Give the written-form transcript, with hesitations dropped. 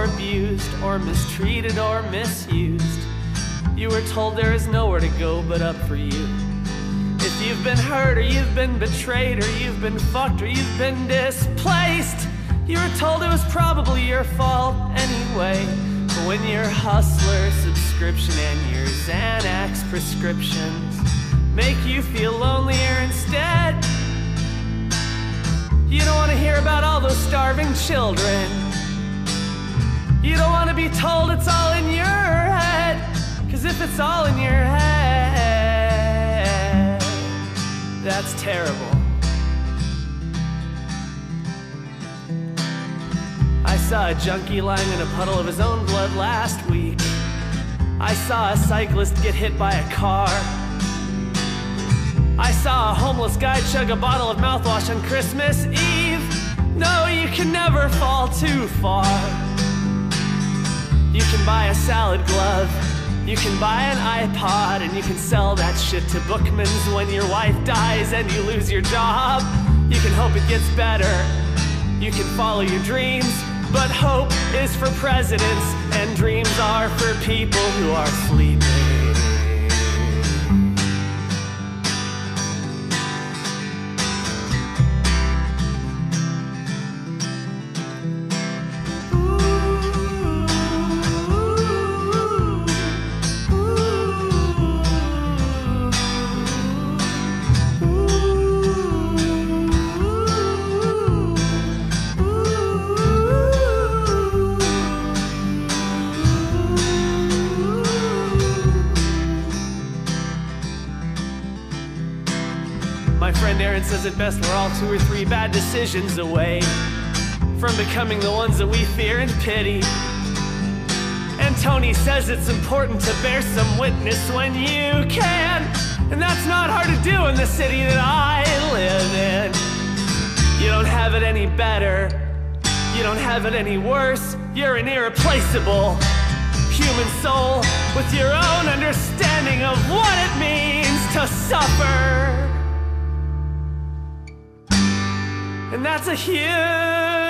abused, or mistreated, or misused. You were told there is nowhere to go but up for you. If you've been hurt, or you've been betrayed, or you've been fucked, or you've been displaced, you were told it was probably your fault anyway. But when your hustler subscription and your Xanax prescriptions make you feel lonelier instead, you don't want to hear about all those starving children. You don't want to be told it's all in your head, 'cause if it's all in your head, that's terrible. I saw a junkie lying in a puddle of his own blood last week. I saw a cyclist get hit by a car. I saw a homeless guy chug a bottle of mouthwash on Christmas Eve. No, you can never fall too far. You can buy a salad glove, you can buy an iPod, and you can sell that shit to Bookman's when your wife dies and you lose your job. You can hope it gets better, you can follow your dreams, but hope is for presidents and dreams are for people who are sleeping. My friend Aaron says it best, we're all 2 or 3 bad decisions away from becoming the ones that we fear and pity. And Tony says it's important to bear some witness when you can, and that's not hard to do in the city that I live in. You don't have it any better, you don't have it any worse. You're an irreplaceable human soul with your own understanding of what it means to suffer. And that's a huge